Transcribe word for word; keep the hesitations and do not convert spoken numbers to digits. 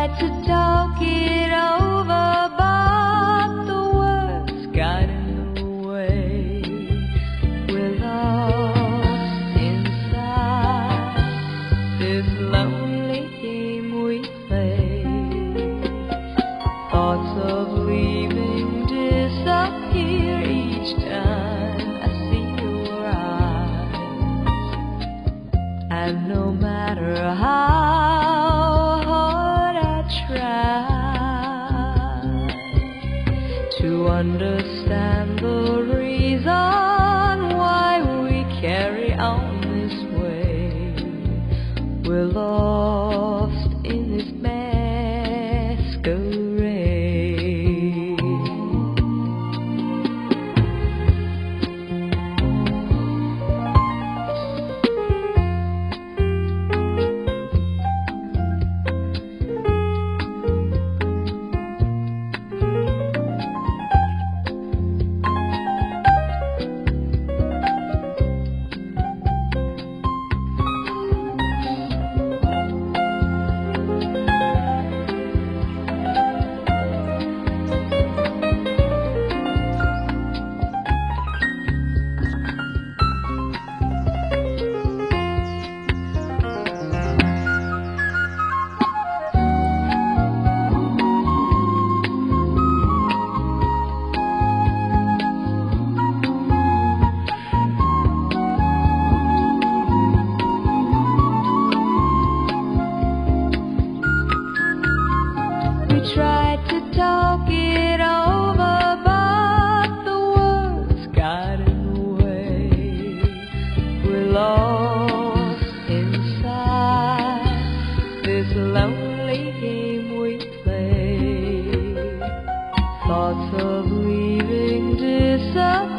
tried to talk it over, but the words got in the way. We're lost inside this lonely game we play. Thoughts of leaving disappear each time I see your eyes. And no matter how hard I try to understand the reason why we carry on this way, we're lost in this masquerade. Tried to talk it over, but the words got in the way. We're lost inside this lonely game we play. Thoughts of leaving disappear